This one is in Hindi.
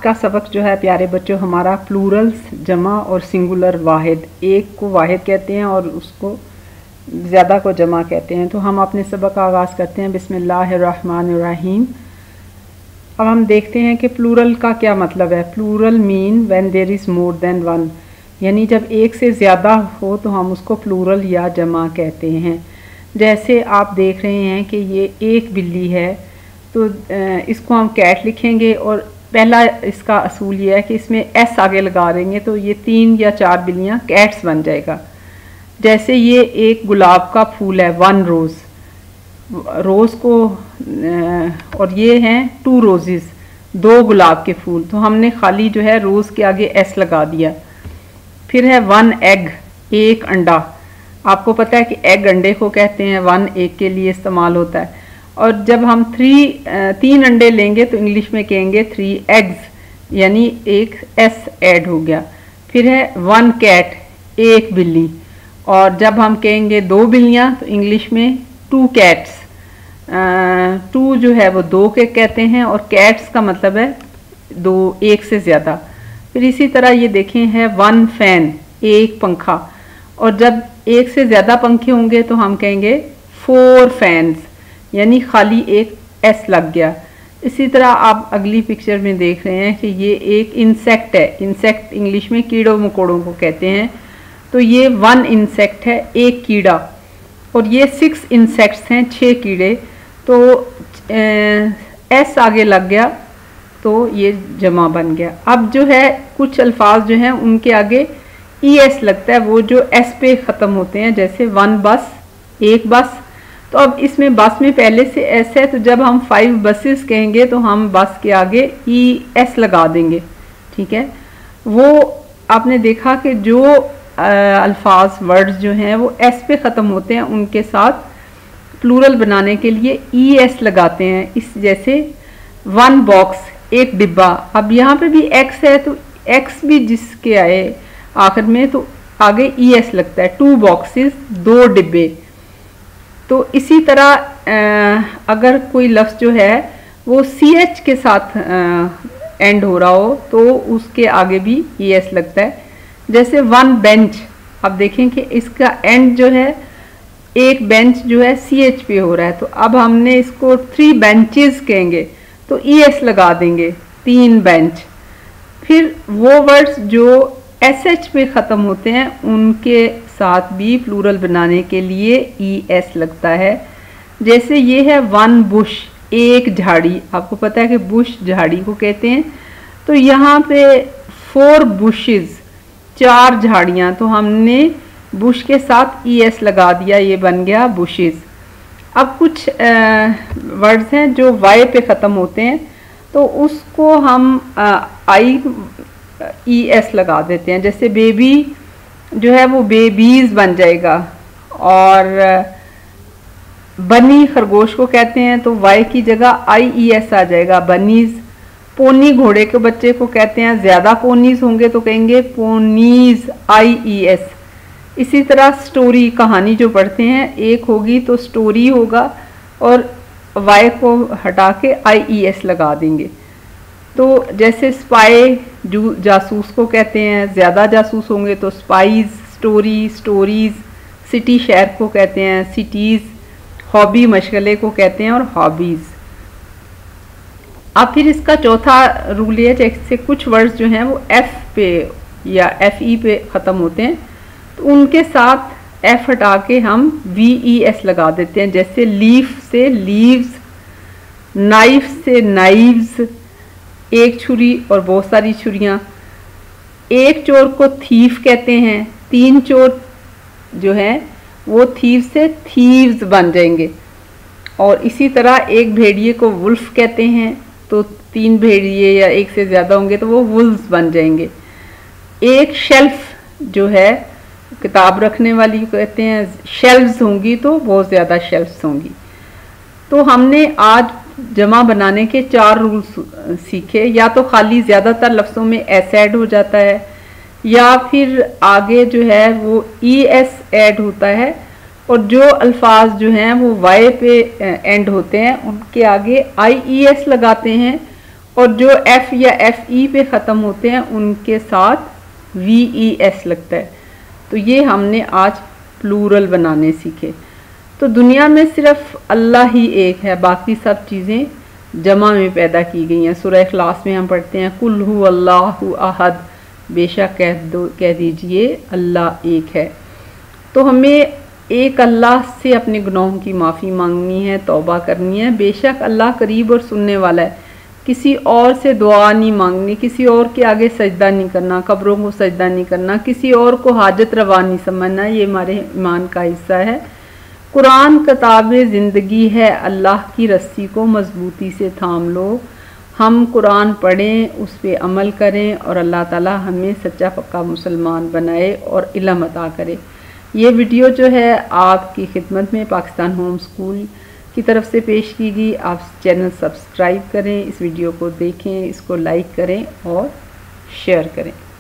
का सबक जो है प्यारे बच्चों हमारा प्लूरल्स जमा और सिंगुलर वाहिद, एक को वाहिद कहते हैं और उसको ज़्यादा को जमा कहते हैं। तो हम अपने सबक का आगाज़ करते हैं बिस्मिल्लाहिर्रहमानिर्रहीम। अब हम देखते हैं कि प्लूरल का क्या मतलब है। Plural mean when there is more than one, यानी जब एक से ज़्यादा हो तो हम उसको प्लूरल या जमा कहते हैं। जैसे आप देख रहे हैं कि ये एक बिल्ली है तो इसको हम कैट लिखेंगे और पहला इसका असूल ये है कि इसमें एस आगे लगा देंगे तो ये 3 या 4 बिल्लियाँ कैट्स बन जाएगा। जैसे ये एक गुलाब का फूल है, 1 रोज़ को, और ये हैं 2 रोजेस, 2 गुलाब के फूल, तो हमने खाली जो है रोज़ के आगे एस लगा दिया। फिर है 1 एग, एक अंडा। आपको पता है कि एग अंडे को कहते हैं, 1 एक के लिए इस्तेमाल होता है। और जब हम 3 अंडे लेंगे तो इंग्लिश में कहेंगे 3 एग्स, यानी एक एस ऐड हो गया। फिर है 1 कैट, एक बिल्ली, और जब हम कहेंगे 2 बिल्लियाँ तो इंग्लिश में 2 कैट्स। 2 जो है वो 2 के कहते हैं और कैट्स का मतलब है 2, एक से ज़्यादा। फिर इसी तरह ये देखें है 1 फैन, एक पंखा, और जब एक से ज़्यादा पंखे होंगे तो हम कहेंगे 4 फैन्स, यानी खाली एक एस लग गया। इसी तरह आप अगली पिक्चर में देख रहे हैं कि ये एक इंसेक्ट है। इंसेक्ट इंग्लिश में कीड़ों मकोड़ों को कहते हैं, तो ये 1 इंसेक्ट है, एक कीड़ा, और ये 6 इंसेक्ट्स हैं, 6 कीड़े, तो एस आगे लग गया तो ये जमा बन गया। अब जो है कुछ अल्फाज जो हैं उनके आगे ई एस लगता है, वो जो एस पे ख़त्म होते हैं, जैसे 1 बस, एक बस। तो अब इसमें बस में पहले से एस है, तो जब हम 5 बसेस कहेंगे तो हम बस के आगे ई एस लगा देंगे, ठीक है। वो आपने देखा कि जो अल्फाज वर्ड्स जो हैं वो एस पे ख़त्म होते हैं उनके साथ प्लूरल बनाने के लिए ई एस लगाते हैं। इस जैसे 1 बॉक्स, एक डिब्बा। अब यहाँ पे भी एक्स है तो एक्स भी जिसके आए आखिर में तो आगे ई एस लगता है। 2 बॉक्सेस, 2 डिब्बे। तो इसी तरह अगर कोई लफ्ज़ जो है वो सी एच के साथ एंड हो रहा हो तो उसके आगे भी ई एस लगता है। जैसे 1 बेंच, अब देखें कि इसका एंड जो है, एक बेंच जो है सी एच पे हो रहा है, तो अब हमने इसको 3 बेंचेस कहेंगे तो ई एस लगा देंगे, 3 बेंच। फिर वो वर्ड्स जो एस एच पे ख़त्म होते हैं उनके साथ भी प्लूरल बनाने के लिए ई एस लगता है। जैसे ये है 1 बुश, एक झाड़ी। आपको पता है कि बुश झाड़ी को कहते हैं, तो यहाँ पे 4 बुशेस, 4 झाड़ियाँ, तो हमने बुश के साथ ई एस लगा दिया, ये बन गया बुशेस। अब कुछ वर्ड्स हैं जो वाई पे ख़त्म होते हैं तो उसको हम आई ई एस लगा देते हैं। जैसे बेबी जो है वो बेबीज़ बन जाएगा, और बनी खरगोश को कहते हैं तो वाई की जगह आई ई एस आ जाएगा, बनीज़। पोनी घोड़े के बच्चे को कहते हैं, ज़्यादा पोनीज़ होंगे तो कहेंगे पोनीज़, आई ई एस। इसी तरह स्टोरी, कहानी जो पढ़ते हैं, एक होगी तो स्टोरी होगा और वाई को हटा के आई ई एस लगा देंगे। तो जैसे स्पाई जो जासूस को कहते हैं, ज़्यादा जासूस होंगे तो स्पाइज, स्टोरी, स्टोरीज़। सिटी शहर को कहते हैं, सिटीज़। हॉबी मशगले को कहते हैं और हॉबीज़। अब फिर इसका चौथा रूल है, जैसे कुछ वर्ड्स जो हैं वो एफ पे या एफ ई पे ख़त्म होते हैं तो उनके साथ एफ हटा के हम वी ई एस लगा देते हैं। जैसे लीफ से लीव्स, नाइफ से नाइव्स, एक छुरी और बहुत सारी छुरियाँ। एक चोर को थीफ कहते हैं, 3 चोर जो हैं वो थीव से थीव्स बन जाएंगे। और इसी तरह एक भेड़िए को वुल्फ कहते हैं, तो 3 भेड़िए या एक से ज़्यादा होंगे तो वो वुल्व्स बन जाएंगे। एक शेल्फ जो है किताब रखने वाली कहते हैं, शेल्व्स होंगी तो बहुत ज़्यादा शेल्फ्स होंगी। तो हमने आज जमा बनाने के 4 रूल्स सीखे। या तो खाली ज़्यादातर लफ्ज़ों में एस ऐड हो जाता है, या फिर आगे जो है वो ई एस ऐड होता है, और जो अल्फाज जो हैं वो वाई पे एंड होते हैं उनके आगे आई ई एस लगाते हैं, और जो एफ या एफ ई पे ख़त्म होते हैं उनके साथ वी ई एस लगता है। तो ये हमने आज प्लूरल बनाने सीखे। तो दुनिया में सिर्फ अल्लाह ही एक है, बाकी सब चीज़ें जमा में पैदा की गई हैं। सूरह इखलास में हम पढ़ते हैं कुल हु अल्लाहु अहद, बेशक कह दीजिए अल्लाह एक है। तो हमें एक अल्लाह से अपने गुनाहों की माफ़ी मांगनी है, तौबा करनी है। बेशक अल्लाह करीब और सुनने वाला है। किसी और से दुआ नहीं मांगनी, किसी और के आगे सजदा नहीं करना, कब्रों को सजदा नहीं करना, किसी और को हाजत रवा नहीं समझना, ये हमारे ईमान का हिस्सा है। कुरान किताब ज़िंदगी है, अल्लाह की रस्सी को मजबूती से थाम लो। हम कुरान पढ़ें, उस पर अमल करें और अल्लाह ताला हमें सच्चा पक्का मुसलमान बनाए और इल्म अता करे। ये वीडियो जो है आपकी खिदमत में पाकिस्तान होम स्कूल की तरफ से पेश की गई। आप चैनल सब्सक्राइब करें, इस वीडियो को देखें, इसको लाइक करें और शेयर करें।